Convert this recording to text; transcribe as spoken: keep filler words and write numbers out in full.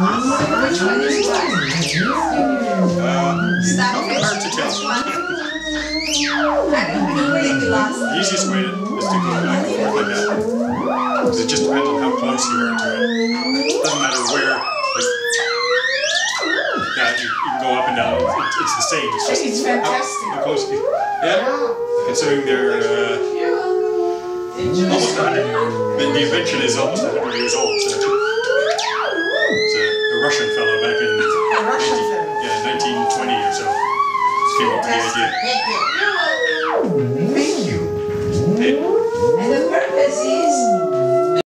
Which one is what? Uh, Starfish? hard to tell. Which one? I don't know where the last. The easiest way to, is to go back and forth like that. Because it just depends on how close you are to it. It doesn't matter where. Like, yeah, you, you can go up and down. It, it's the same. It's just It's how, fantastic. how close. You, yeah. Considering they're uh, almost one hundred. The, the invention is almost one hundred years old. So. It's a, a Russian fellow back in A Russian nineteen, fellow. yeah, nineteen twenty or so. Just came up with the idea. Thank you. Thank you. Hey. And the purpose is